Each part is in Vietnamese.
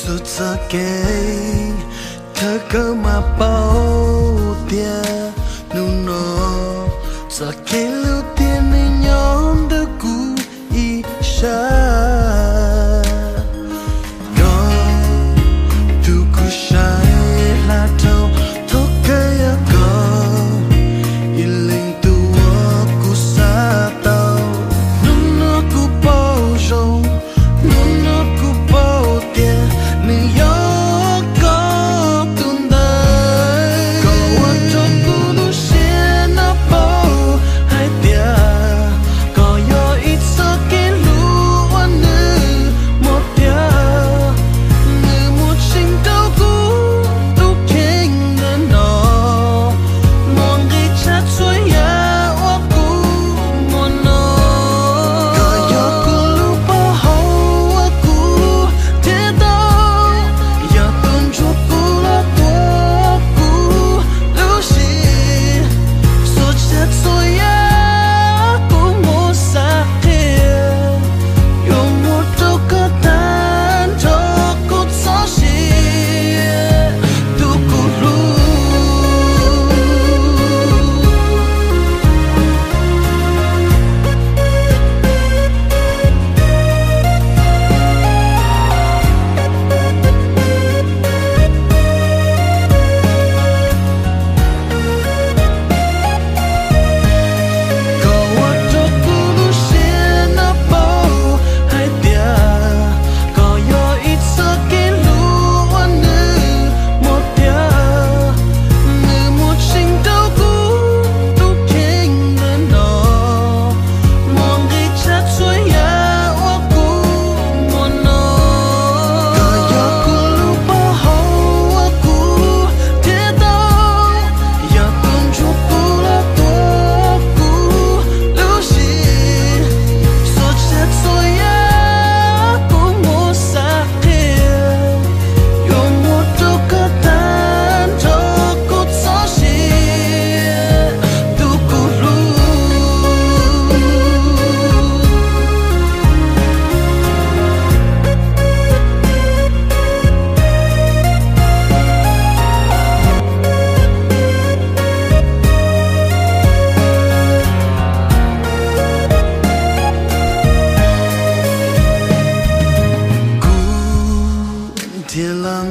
giờ kể thơ cơ mà bao tia nụ nó giờ kể lưu tiên nơi nhóm đứa cũ y xa có tu cú sai là đâu thốt cây ở có y linh tu cú xa tao nụ nó cú bao rong nụ nó cú bao tia nơi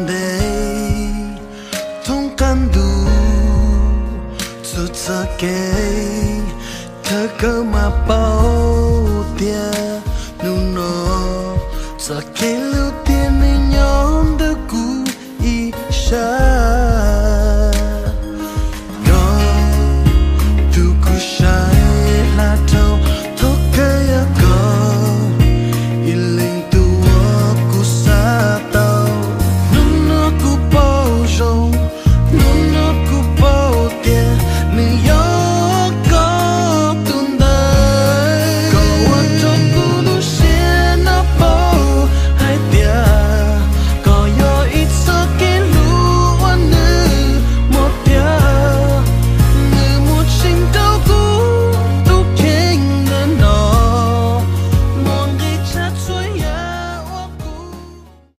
again.